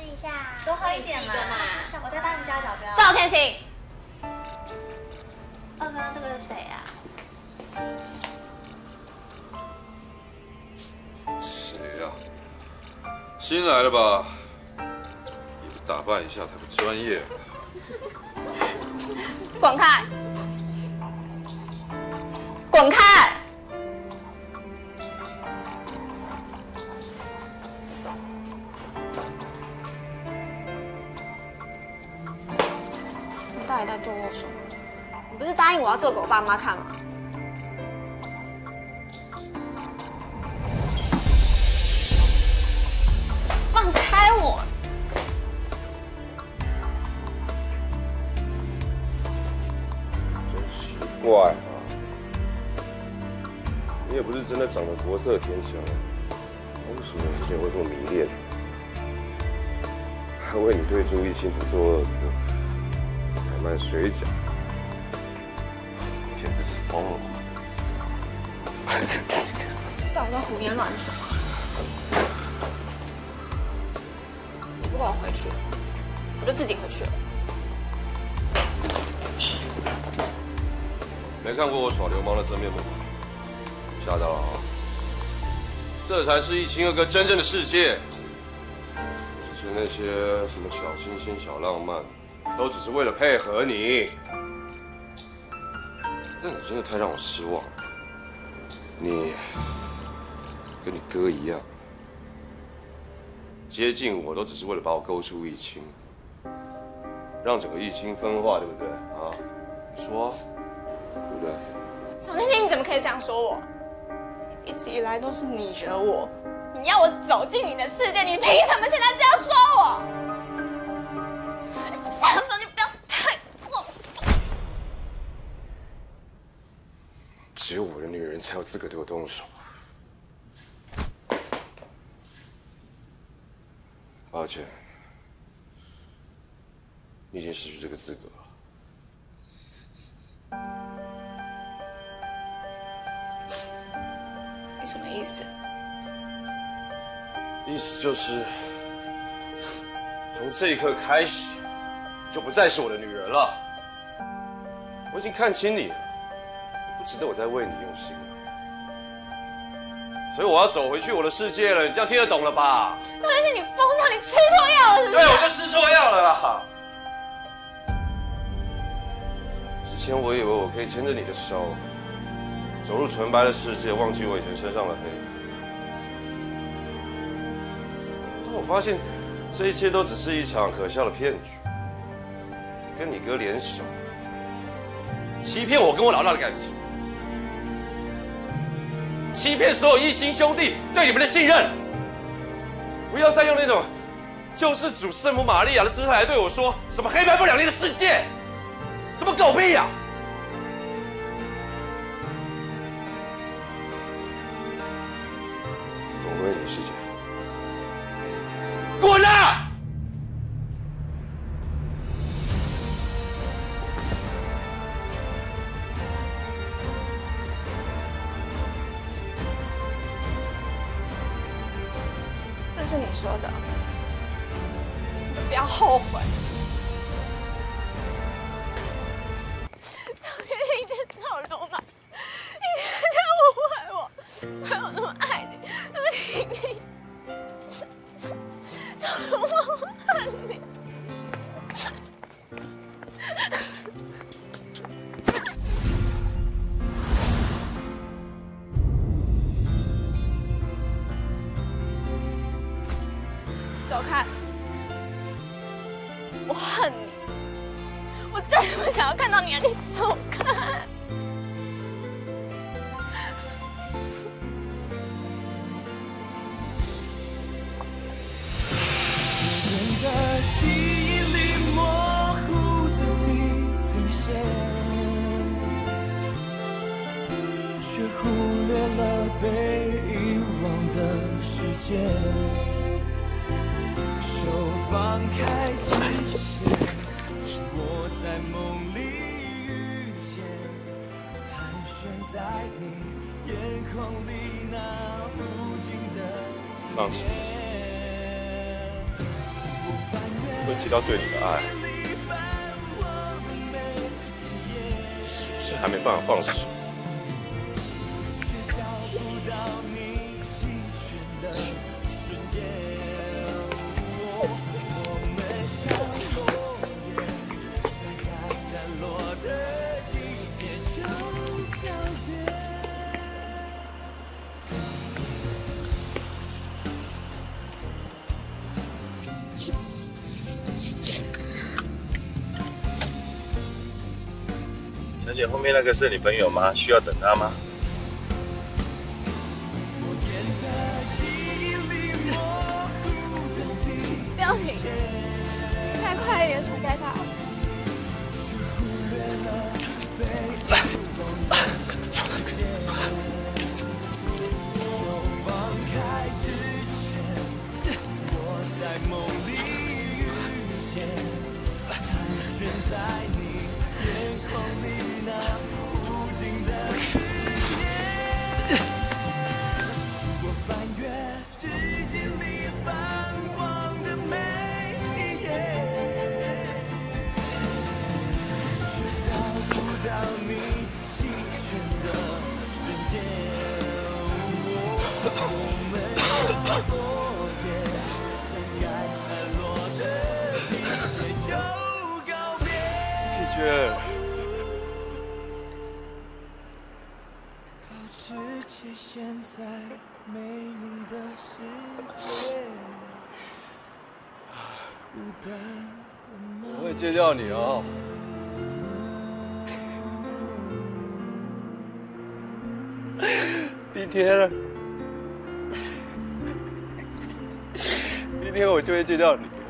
试一下， 多喝一点嘛。我再帮你加脚标。 赵天行， 二哥，这个是谁啊？ 谁呀？新来的吧？也不打扮一下，太不专业了。 滚开！滚开！你到底在对我什么？你不是答应我要做给我爸妈看吗？放开我！ 真奇怪啊！你也不是真的长得国色天香，为什么之前会这么迷恋？还为你对朱一清不做恶歌，还卖水饺，简直是疯了！ 到底在胡言乱语什么？你不管我回去，我就自己回去了。 没看过我耍流氓的真面目吧？吓到了啊！这才是一清二哥真正的世界。之前那些什么小清新、小浪漫，都只是为了配合你。但你真的太让我失望了。你跟你哥一样，接近我都只是为了把我勾出一清，让整个一清分化，对不对啊？你说啊，对不对？ 小天天，你怎么可以这样说我？一直以来都是你惹我，你要我走进你的世界，你凭什么现在这样说我？放手，你不要太过分。 只有我的女人才有资格对我动手。抱歉，你已经失去这个资格了。 你什么意思？ 意思就是，从这一刻开始，就不再是我的女人了。我已经看清你了，你不值得我再为你用心了。所以我要走回去我的世界了，你这样听得懂了吧？ 赵天天，你疯掉，你吃错药了是不是？ 对，我就吃错药了啦。之前我以为我可以牵着你的手，走入纯白的世界，忘记我以前身上的黑。但我发现，这一切都只是一场可笑的骗局。你跟你哥联手，欺骗我跟我老大的感情，欺骗所有一心兄弟对你们的信任。不要再用那种救世主圣母玛利亚的姿态来对我说什么黑白不两立的世界，什么狗屁呀！我为你世界，滚啊！ 这是你说的，你就不要后悔。你这臭流氓，你这样误会我，我有那么爱你，那么挺你，臭流氓，我恨你。走开！我恨你，我再也不想要看到你了，你走开！ 在记忆里模糊的地平线，却忽略了被遗忘的时间。手放开之前，我在梦里遇见，盘旋在你眼眶里那无尽的思念。 会提到对你的爱，是不是还没办法放手？ 小姐，后面那个是你朋友吗？需要等他吗？ 不要停，再快一点甩开他。 季轩，我会戒掉你哦。明天我就会戒掉你。